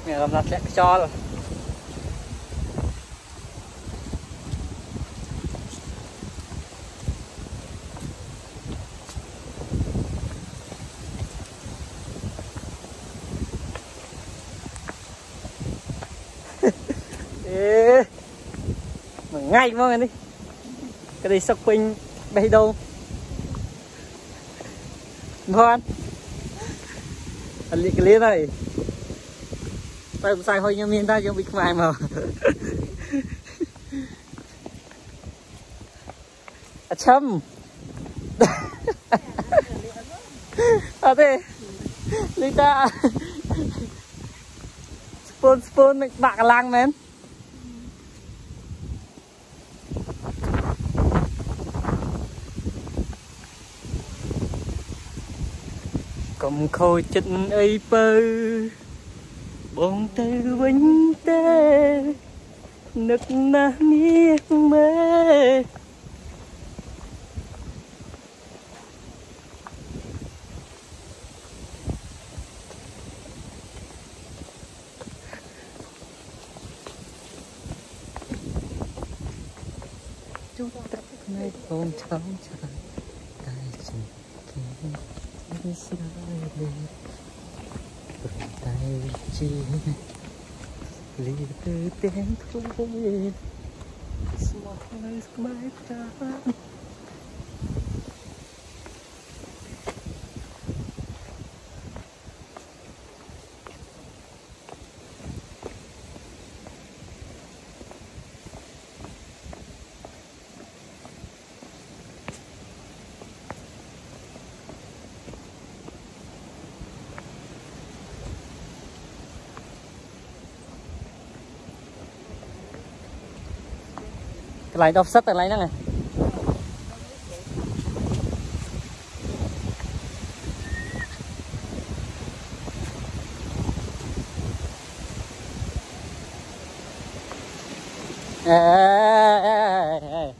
mẹ làm lặt lẹ cho rồi. Ê, mà ngay mọi người đi. Cái này sọc quỳnh bay đâu ngon anh liệt cái liên này tay sai thôi nhưng miền ta chưa bị mai mà châm à thế Lita spoon bạc lang men cầm khôi chân ấy bơ bông tay vinh tê nực na miếc mê chúng ta nay ôm cháu trời tay chỉ kia đi xa lên tay chỉ lì từ tiếng thôi smile my time lại đọc sách lại nè ê